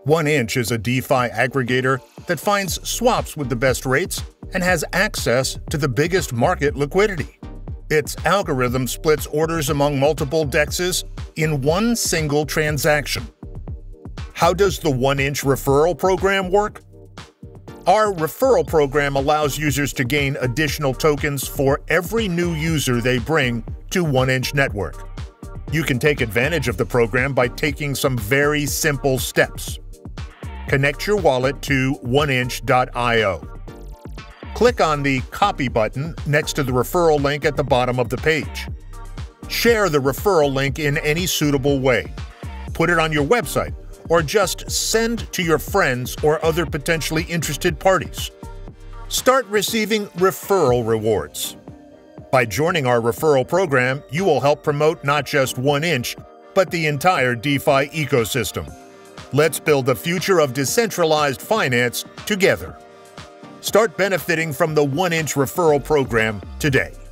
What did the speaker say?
1inch is a DeFi aggregator that finds swaps with the best rates and has access to the biggest market liquidity. Its algorithm splits orders among multiple DEXs in one single transaction. How does the 1inch referral program work? Our referral program allows users to gain additional tokens for every new user they bring to 1inch Network. You can take advantage of the program by taking some very simple steps. Connect your wallet to 1inch.io. Click on the Copy button next to the referral link at the bottom of the page. Share the referral link in any suitable way. Put it on your website, or just send to your friends or other potentially interested parties. Start receiving referral rewards. By joining our referral program, you will help promote not just 1inch, but the entire DeFi ecosystem. Let's build the future of decentralized finance together. Start benefiting from the 1inch referral program today.